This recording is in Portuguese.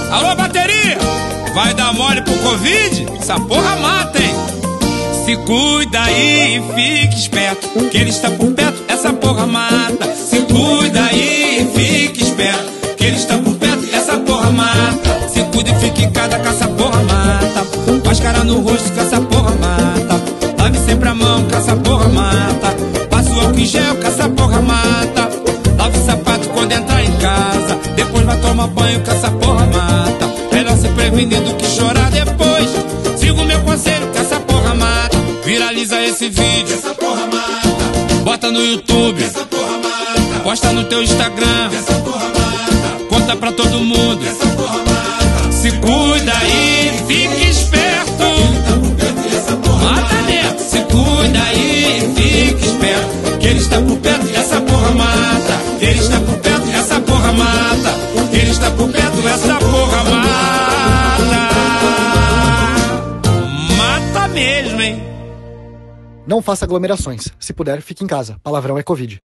Alô, bateria! Vai dar mole pro Covid? Essa porra mata, hein? Se cuida aí e fique esperto, que ele está por perto, essa porra mata. Se cuida aí e fique esperto, que ele está por perto, essa porra mata. Se cuida e fique em casa, que essa porra mata. Máscara no rosto, que essa porra mata. Lave sempre a mão, que essa porra mata. Passa o álcool em gel, que essa porra mata. Lave o sapato quando entrar em casa. Depois vai tomar banho, que essa porra mata. Melhor se prevenir do que chorar depois. Siga o meu conselho, que essa porra mata. Viraliza esse vídeo, essa porra mata. Bota no YouTube, essa porra mata. Posta no teu Instagram, essa porra mata. Conta pra todo mundo, essa porra mata. Se cuida aí, fique esperto. Ele tá por perto e essa porra mata. Neto. Se cuida aí, fique esperto, que ele está por perto e essa porra mata. Ele está por perto e essa porra mata. Ele está por perto, essa porra mata. Mata mesmo, hein? Não faça aglomerações. Se puder, fique em casa. Palavrão é Covid.